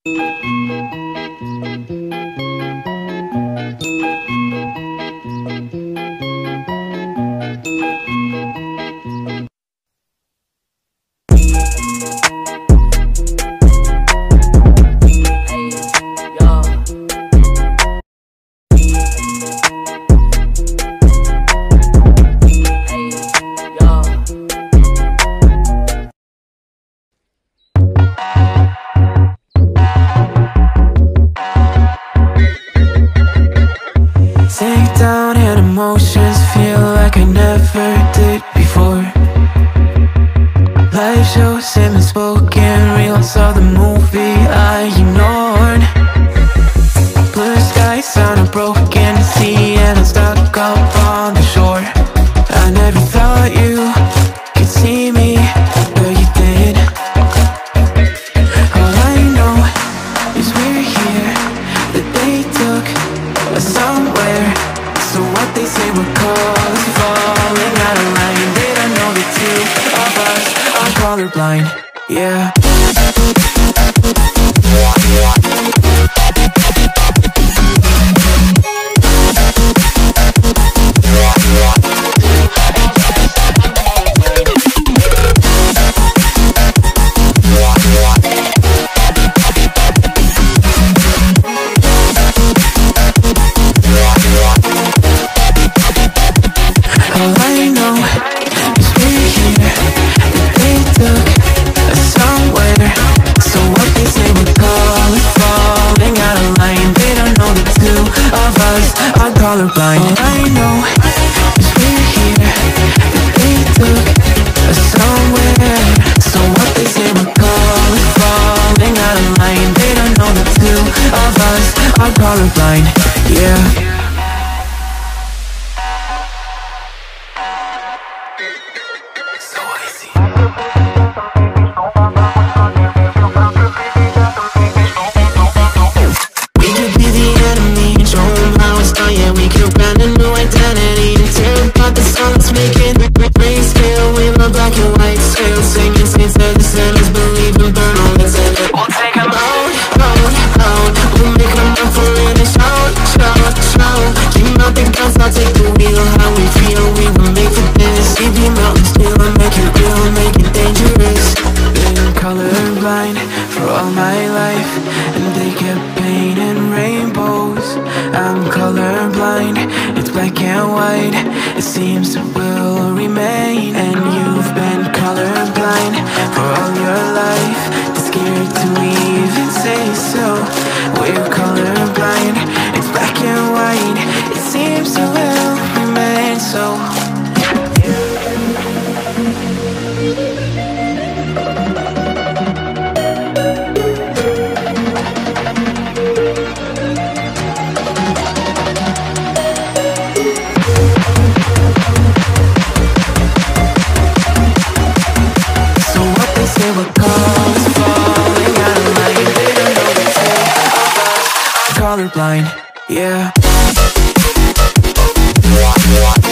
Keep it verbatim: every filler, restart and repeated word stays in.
Take down and emotions feel like I never did before. Live shows and unspoken reels of the movie I ignored. Blue skies on a broken sea and I'm stuck up on the shore. I never thought you could see me, but you did. All I know is we're here, that they took us somewhere. So what they say we're called, falling out of line. They don't know the two of us are colorblind, yeah. Colorblind. All I know is we're here, that they took us somewhere. So what they say we're calling, falling out of line. They don't know the two of us are colorblind, yeah. Colorblind for all my life, and they kept painting rainbows. I'm colorblind, it's black and white. It seems it will remain. And you've been colorblind for all your life, too scared to even say so. We're colorblind, it's black and white. It seems it will remain so. Colorblind, yeah.